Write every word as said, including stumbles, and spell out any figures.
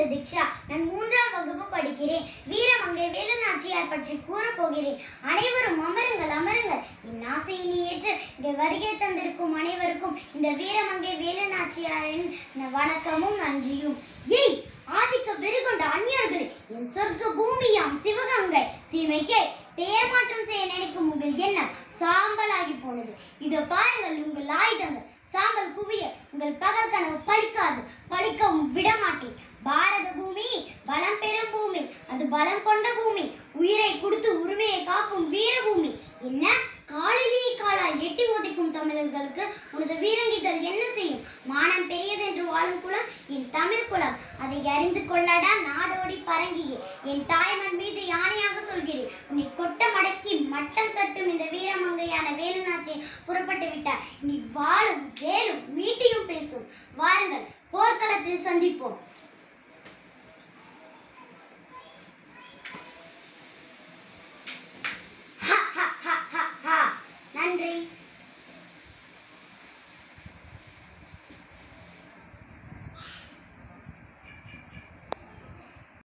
பிரதீக்ஷா. நான் மூன்றாம் வகுப்பு படிக்கிறேன். வீரமங்கை வேலுநாச்சியார் பற்றி கூறப் போகிறேன். அனைவரும் அமருங்கள், அமருங்கள். என் ஆசையை நீ ஏற்று இங்கே வருகை தந்திருக்கும் அனைவருக்கும் இந்த வீரமங்கை வேலுநாச்சியாரின் வணக்கமும் நன்றியும். ஏய் ஆதிக்க வெறிகொண்ட அந்நியர்களே, என் சொர்க்க பூமியாம் சிவகங்கை சீமைக்கே பெயர் மாற்றம் செய்ய நினைக்கும் உங்கள் எண்ணம் சாம்பலாகி போனது. இதோ பாருங்கள் உங்கள் ஆயுதங்கள் சாம்பல் குவிய. உங்கள் பகல் கனவு பழிக்காது, பழிக்கவும் விடமாட்டேன். பாரத பூமி பலம் பெறும் பூமி, அது பலம் கொண்ட பூமி, உயிரை கொடுத்து உரிமையை காக்கும் வீரபூமி. என்ன காலிலேயே காலால் எட்டி ஒதிக்கும் தமிழர்களுக்கு உனது வீரங்கிகள் என்ன செய்யும்? மானம் பெரியதென்று வாழும் குலம் என் தமிழ் குலம், அதை அறிந்து கொள்ளடா நாடோடி பரங்கியே. என் தாய்மண் மீது யானையாக சொல்கிறேன், உன்னை கொட்ட மடக்கி மட்டம் தட்டும் இந்த வீரமங்கையான வேலுநாச்சியை புறப்பட்டு விட்டார். நீ வாழும் வேலும் மீட்டியும் பேசும். வாருங்கள், போர்க்களத்தில் சந்திப்போம்.